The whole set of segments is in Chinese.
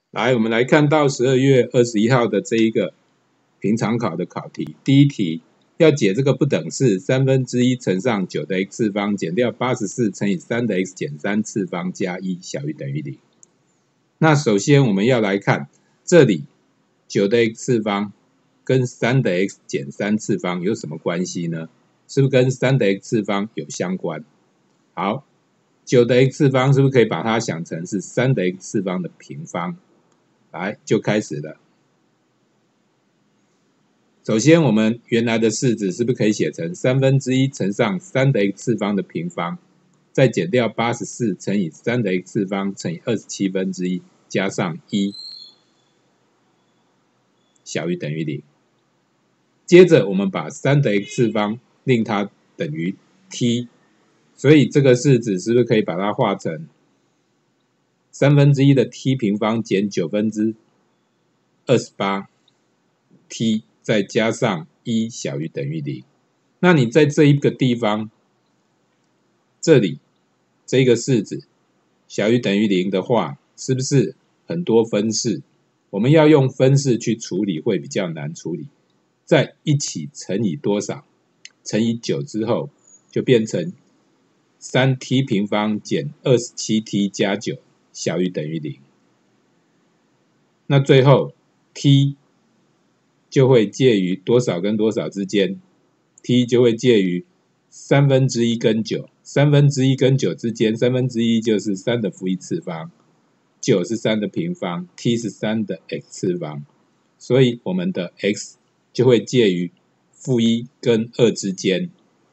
来，我们来看到12月21号的这一个平常考的考题。第一题要解这个不等式1/3乘上9的 x 次方减掉84乘以3的 x 减3次方加1小于等于0。那首先我们要来看这里9的 x 次方跟3的 x 减3次方有什么关系呢？是不是跟3的 x 次方有相关？好，9的 x 次方是不是可以把它想成是3的 x 次方的平方？来，就开始了。首先，我们原来的式子是不是可以写成1/3乘上3的 x 次方的平方，再减掉84乘以3的 x 次方乘以27/1加上1小于等于0。接着，我们把3的 x 次方令它等于 t， 所以这个式子是不是可以把它化成1/3的 t 平方减9/28 t 再加上1小于等于0。那你在这一个地方，这里这个式子小于等于0的话，是不是很多分式？我们要用分式去处理会比较难处理。在一起乘以多少？乘以9之后，就变成3t 平方减27t 加9小于等于0。那最后 t 就会介于多少跟多少之间 ？t 就会介于1/3跟9，1/3跟9之间，1/3就是3的负1次方，9是3的平方 ，t 是3的 x 次方，所以我们的 x 就会介于负1跟2之间。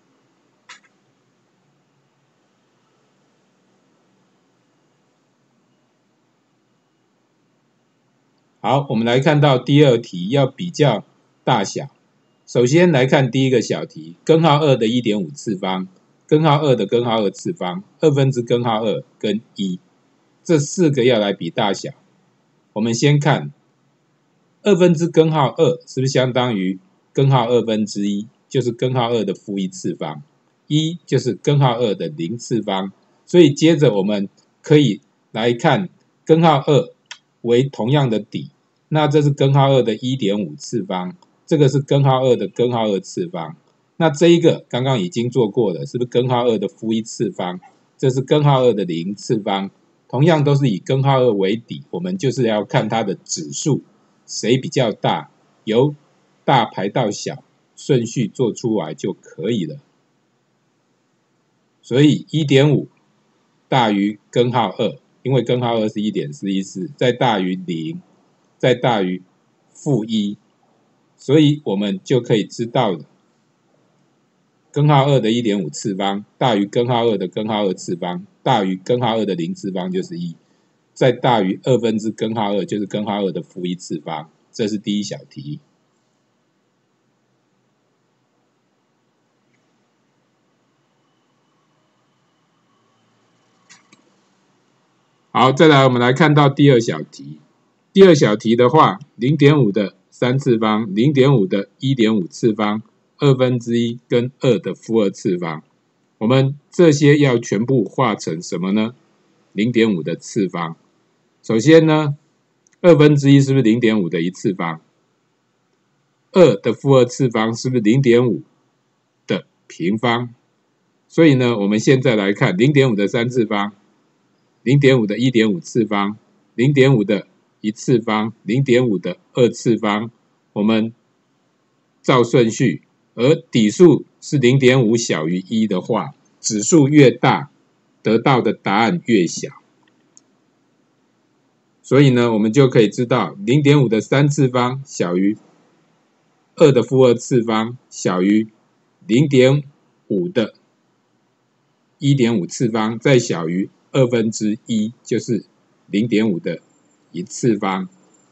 好，我们来看到第二题，要比较大小。首先来看第一个小题，根号2的 1.5 次方，根号2的根号2次方，2分之根号2跟1，这4个要来比大小。我们先看2分之根号2是不是相当于根号2分之1，就是根号2的负1次方，1就是根号2的0次方，所以接着我们可以来看根号2为同样的底。那这是根号2的 1.5 次方，这个是根号2的根号2次方。那这一个刚刚已经做过了，是不是根号2的负1次方？这是根号2的0次方，同样都是以根号2为底，我们就是要看它的指数谁比较大，由大排到小，顺序做出来就可以了。所以 1.5 大于根号2，因为根号2是 1.414， 再大于0，再大于负1，所以我们就可以知道了，根号2的 1.5 次方大于根号2的根号2次方大于根号2的0次方就是1，再大于2分之根号2就是根号2的负1次方，这是第一小题。好，再来我们来看到第二小题。第二小题的话 ,0.5 的3次方 ,0.5 的 1.5 次方 ,2分之1跟2的负2次方。我们这些要全部化成什么呢 ?0.5 的次方。首先呢 ,2分之1是不是 0.5 的1次方 ?2 的负2次方是不是 0.5 的平方？所以呢，我们现在来看 0.5 的3次方 ,0.5 的 1.5 次方 ,0.5 的1次方 ,0.5 的2次方，我们照顺序，而底数是 0.5 小于1的话，指数越大，得到的答案越小。所以呢，我们就可以知道 0.5 的3次方小于2的负2次方小于 0.5 的 1.5 次方，再小于2分之1，就是 0.5 的1次方。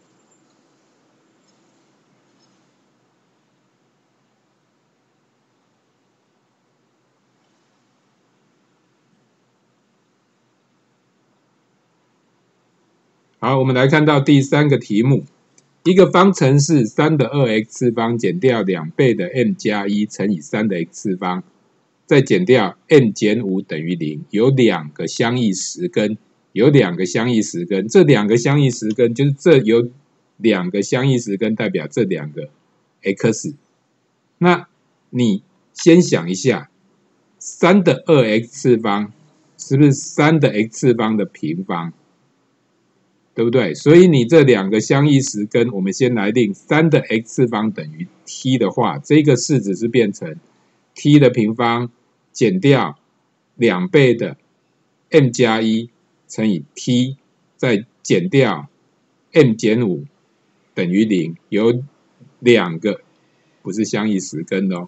好，我们来看到第三个题目，一个方程式3的2x次方减掉2倍的 m 加1乘以3的 x 次方，再减掉 m 减5等于0，有2个相异实根有2个相异时根，这2个相异时根就是这有2个相异时根代表这2个 x。那你先想一下，3的2x次方是不是3的 x 次方的平方？对不对？所以你这2个相异时根，我们先来令3的 x 次方等于 t 的话，这个式子是变成 t 的平方减掉2倍的 m 加1乘以 t， 再减掉 m 减5等于0，有2个不是相异时根的哦。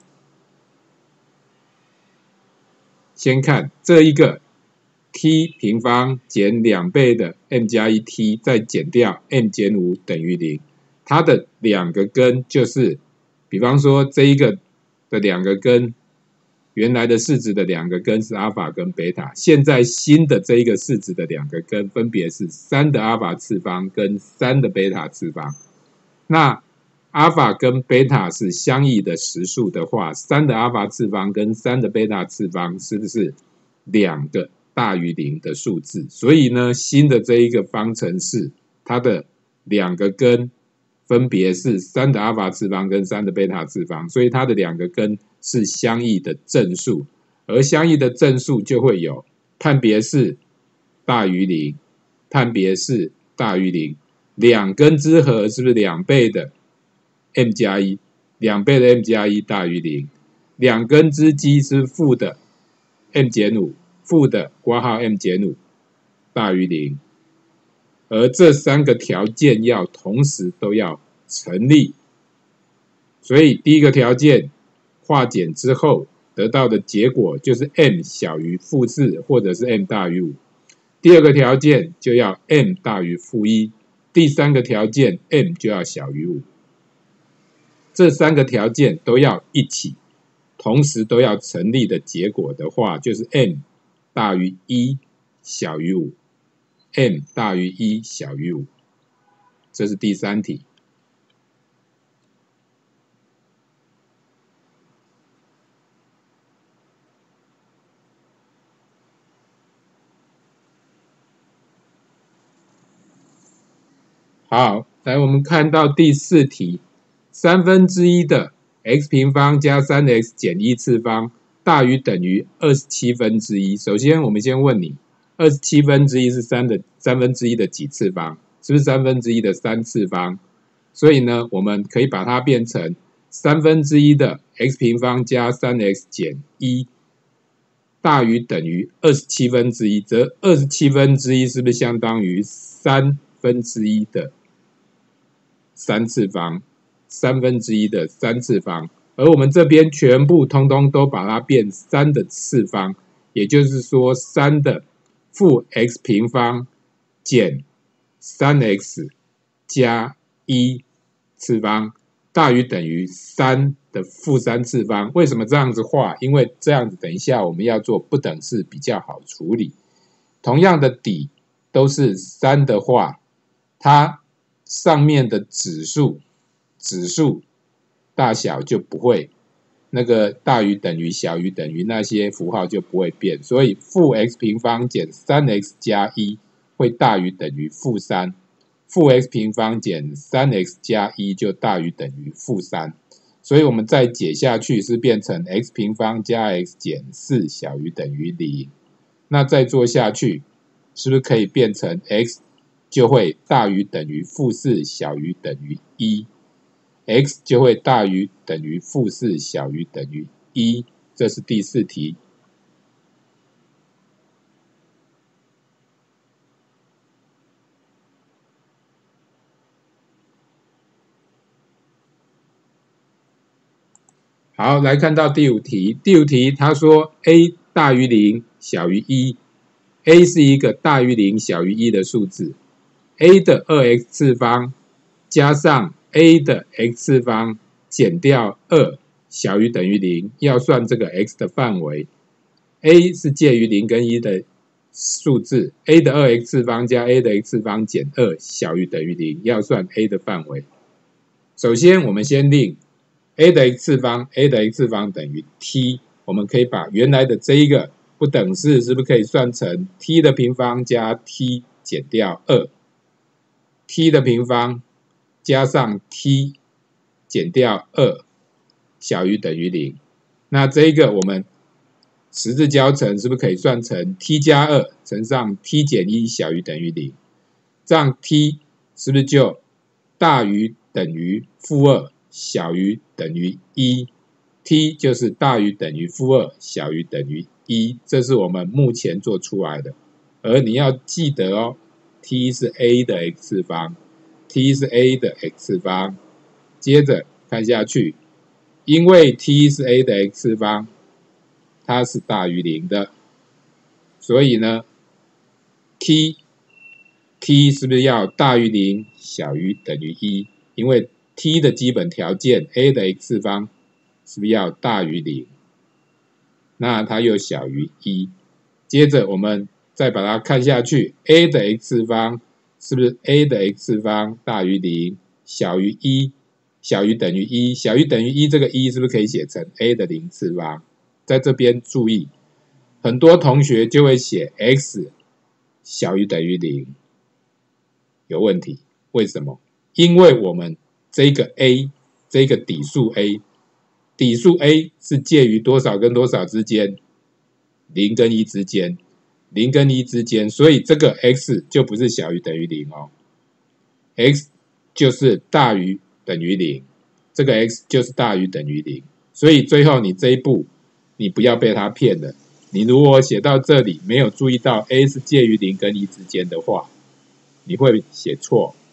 先看这一个 t 平方减2倍的 m 加1 t， 再减掉 m 减5等于0，它的2个根就是，比方说这一个的2个根，原来的式子的2个根是阿法跟贝塔，现在新的这一个式子的2个根分别是3的阿法次方跟3的贝塔次方。那阿法跟贝塔是相异的实数的话，3的阿法次方跟3的贝塔次方是不是2个大于0的数字？所以呢，新的这一个方程式，它的2个根分别是3的阿法次方跟3的贝塔次方，所以它的2个根是相异的正数，而相异的正数就会有判别式大于0，判别式大于0，两根之和是不是2倍的 m 加1？2倍的 m 加1大于0，两根之积是负的 m 减5，负的括号 m 减5大于0，而这3个条件要同时都要成立，所以第一个条件化简之后得到的结果就是 m 小于负4或者是 m 大于5，第二个条件就要 m 大于负1，第3个条件 m 就要小于5，这3个条件都要一起同时都要成立的结果的话，就是 m 大于1小于5， m 大于1小于5，这是第3题。好，来我们看到第4题，1/3的 x 平方加 3x 减1次方大于等于1/27。首先我们先问你，1/27是1/3的几次方？是不是1/3的3次方？所以呢，我们可以把它变成1/3的 x 平方加 3x 减1大于等于1/27，则1/27是不是相当于1/3的3次方？1/3的3次方，而我们这边全部通通都把它变3的次方，也就是说3的负 x 平方减 3x 加1次方大于等于3的负3次方。为什么这样子画？因为这样子等一下我们要做不等式比较好处理。同样的底都是3的话，它上面的指数大小就不会，那个大于等于小于等于那些符号就不会变，所以负 x 平方减 3x 加1会大于等于负3，负 x 平方减 3x 加1就大于等于负3，所以我们再解下去是变成 x 平方加 x 减4小于等于0，那再做下去是不是可以变成 x 就会大于等于负4小于等于1， x 就会大于等于负4小于等于1，这是第4题。好，来看到第5题。第5题他说 a 大于0小于1，a 是一个大于0小于1的数字， a 的2x 次方加上 a 的 x 次方减掉2小于等于0，要算这个 x 的范围。a 是介于0跟1的数字， a 的2x 次方加 a 的 x 次方减2小于等于0，要算 a 的范围。首先我们先令 a 的 x 次方等于 t， 我们可以把原来的这一个不等式是不是可以算成 t 的平方加 t 减掉2，t 的平方加上 t 减掉2小于等于0？那这个我们十字交乘是不是可以算成 t 加2乘上 t 减1小于等于0？这样 t 是不是就大于等于负2小于等于1？t 就是大于等于负2小于等于1，这是我们目前做出来的。而你要记得哦 ，t 是 a 的 x 次方 ，t 是 a 的 x 次方。接着看下去，因为 t 是 a 的 x 次方，它是大于0的，所以呢 ，t 是不是要大于0小于等于1？因为 t 的基本条件 a 的 x 次方是不是要大于0？那它又小于1。接着我们再把它看下去 ，a 的 x 次方是不是 a 的 x 次方大于0小于1小于等于1？小于等于1，这个1是不是可以写成 a 的0次方？在这边注意，很多同学就会写 x 小于等于0，有问题。为什么？因为我们这个 a 这个底数 a 是介于多少跟多少之间？0跟1之间，0跟1之间，所以这个 x 就不是小于等于0哦 ，x 就是大于等于0，这个 x 就是大于等于0，所以最后你这一步你不要被它骗了。你如果写到这里没有注意到 a 是介于0跟1之间的话，你会写错。